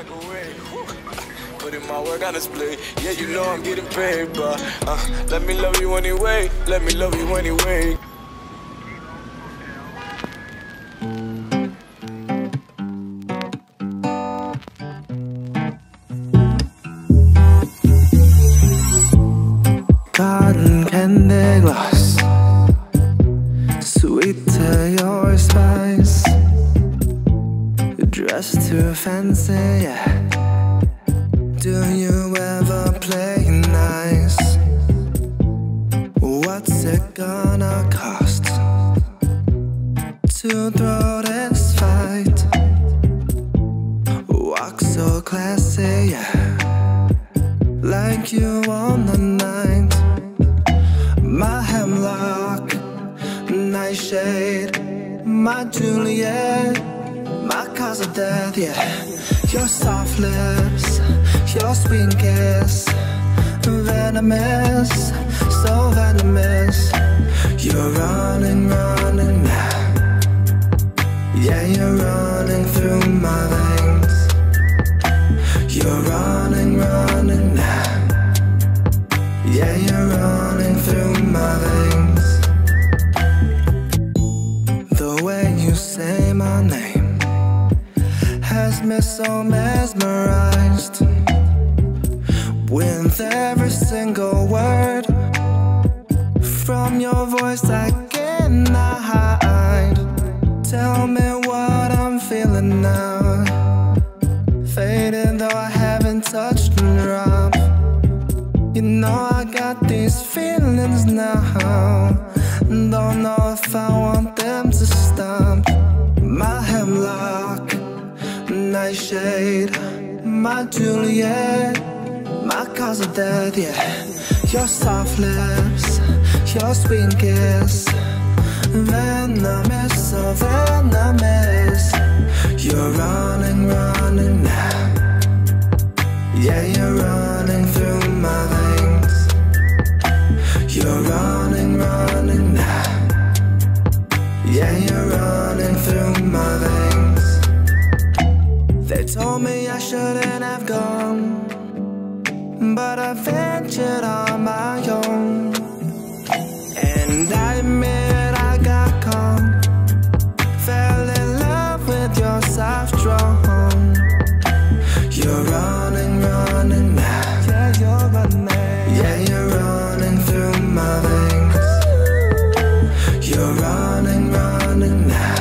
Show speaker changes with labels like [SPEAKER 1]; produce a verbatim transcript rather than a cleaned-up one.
[SPEAKER 1] like a wig. Putting my work on display. Yeah, you know I'm getting paid, but uh, let me love you anyway. Let me love you anyway.
[SPEAKER 2] Cotton candy gloss, sweet to your spice. You're dressed too fancy, yeah. Do you ever play nice? What's it gonna cost to throw this fight? Walk so classy, yeah, like you on the night. My hemlock, nightshade, my Juliet, my cause of death, yeah. Your soft lips, your sweet kiss, venomous, so venomous. You're running, running now. Yeah, you're running through my veins. You're running, running now. Yeah, you're running through my veins. The way you say my name has me so mesmerized. With every single word from your voice I cannot hide. Tell me what I'm feeling now. Faded though I haven't touched a drop. You know I got these feelings now. Don't know if I want them to stop. My hemlock, nightshade, my Juliet, my cause of death, yeah. Your soft lips, your sweet kiss, venomous, so venomous. You're running, running now. Yeah, you're running through my veins. You're running, running now. Yeah, you're running through my veins. They told me I shouldn't have gone, but I ventured on my own. And I admit I got caught. Fell in love with your soft drone. You're running, running now. Yeah, you're running. Yeah, you're running through my veins. You're running, running now.